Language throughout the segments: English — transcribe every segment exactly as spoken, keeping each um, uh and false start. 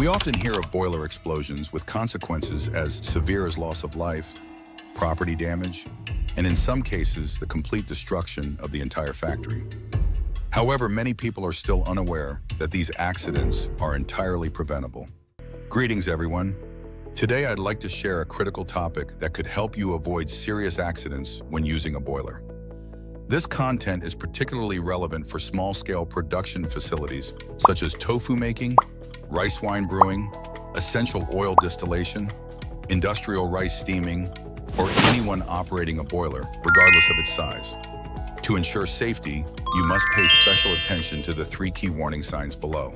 We often hear of boiler explosions with consequences as severe as loss of life, property damage, and in some cases, the complete destruction of the entire factory. However, many people are still unaware that these accidents are entirely preventable. Greetings, everyone. Today, I'd like to share a critical topic that could help you avoid serious accidents when using a boiler. This content is particularly relevant for small-scale production facilities such as tofu making, rice wine brewing, essential oil distillation, industrial rice steaming, or anyone operating a boiler, regardless of its size. To ensure safety, you must pay special attention to the three key warning signs below.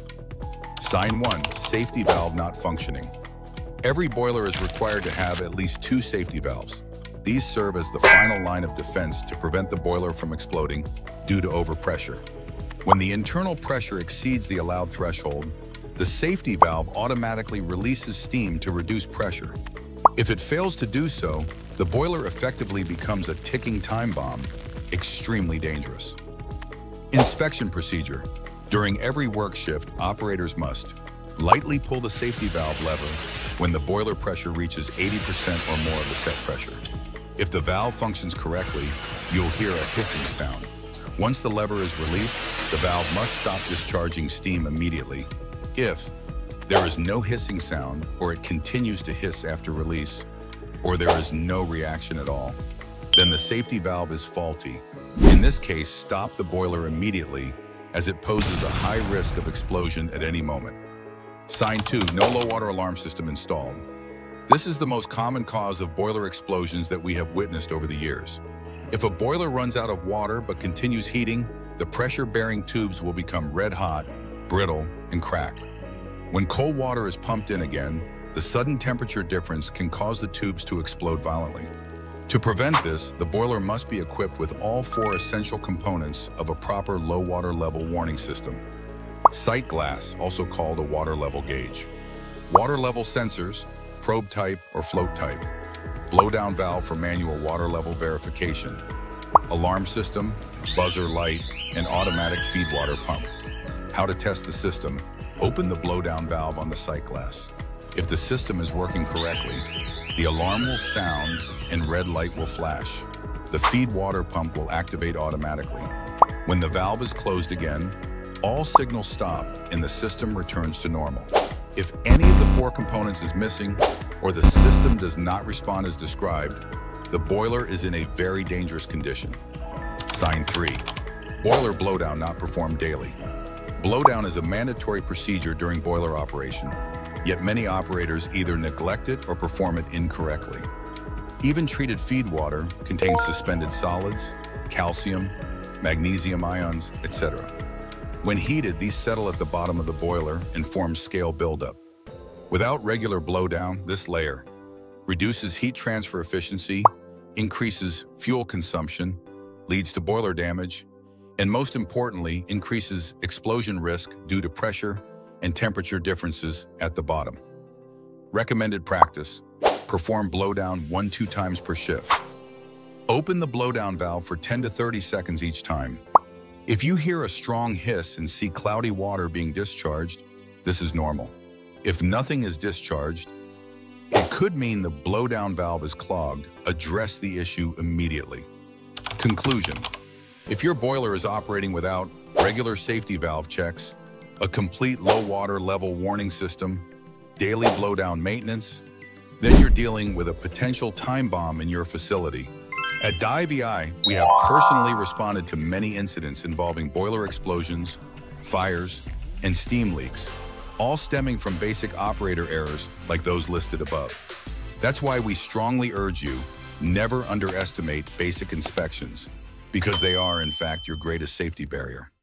Sign one, safety valve not functioning. Every boiler is required to have at least two safety valves. These serve as the final line of defense to prevent the boiler from exploding due to overpressure. When the internal pressure exceeds the allowed threshold, the safety valve automatically releases steam to reduce pressure. If it fails to do so, the boiler effectively becomes a ticking time bomb, extremely dangerous. Inspection procedure. During every work shift, operators must lightly pull the safety valve lever when the boiler pressure reaches eighty percent or more of the set pressure. If the valve functions correctly, you'll hear a hissing sound. Once the lever is released, the valve must stop discharging steam immediately. If there is no hissing sound, or it continues to hiss after release, or there is no reaction at all, then the safety valve is faulty. In this case, stop the boiler immediately, as it poses a high risk of explosion at any moment. Sign two, no low water alarm system installed. This is the most common cause of boiler explosions that we have witnessed over the years. If a boiler runs out of water but continues heating, the pressure-bearing tubes will become red hot, brittle, and crack. When cold water is pumped in again, the sudden temperature difference can cause the tubes to explode violently. To prevent this, the boiler must be equipped with all four essential components of a proper low water level warning system. Sight glass, also called a water level gauge. Water level sensors, probe type or float type. Blowdown valve for manual water level verification. Alarm system, buzzer light, and automatic feed water pump. How to test the system. Open the blowdown valve on the sight glass. If the system is working correctly, the alarm will sound and red light will flash. The feed water pump will activate automatically. When the valve is closed again, all signals stop and the system returns to normal. If any of the four components is missing or the system does not respond as described, the boiler is in a very dangerous condition. Sign three, boiler blowdown not performed daily. Blowdown is a mandatory procedure during boiler operation, yet many operators either neglect it or perform it incorrectly. Even treated feed water contains suspended solids, calcium, magnesium ions, et cetera. When heated, these settle at the bottom of the boiler and form scale buildup. Without regular blowdown, this layer reduces heat transfer efficiency, increases fuel consumption, leads to boiler damage, and most importantly, increases explosion risk due to pressure and temperature differences at the bottom. Recommended practice: perform blowdown one, two times per shift. Open the blowdown valve for ten to thirty seconds each time. If you hear a strong hiss and see cloudy water being discharged, this is normal. If nothing is discharged, it could mean the blowdown valve is clogged. Address the issue immediately. Conclusion: if your boiler is operating without regular safety valve checks, a complete low water level warning system, daily blowdown maintenance, then you're dealing with a potential time bomb in your facility. At DIVI, we have personally responded to many incidents involving boiler explosions, fires, and steam leaks, all stemming from basic operator errors like those listed above. That's why we strongly urge you, never underestimate basic inspections, because they are, in fact, your greatest safety barrier.